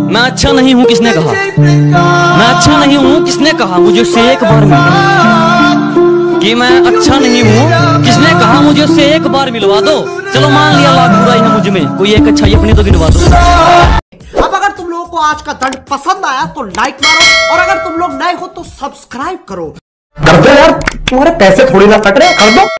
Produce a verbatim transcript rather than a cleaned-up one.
मैं अच्छा नहीं हूँ किसने कहा? मैं अच्छा नहीं हूँ किसने कहा? मुझे उससे एक बार मिलवा कि मैं अच्छा नहीं हूँ किसने कहा? मुझे उससे एक बार मिलवा दो। चलो मान लिया लाख बुराई है मुझ में, कोई एक अच्छाई अपनी तो गिनवा दो। अब अगर तुम लोगों को आज का दंड पसंद आया तो लाइक मारो, और अगर तुम लोग नए हो तो सब्सक्राइब करो। कर दो यार, तुम्हारे पैसे थोड़ी ना कट रहे, कर दो।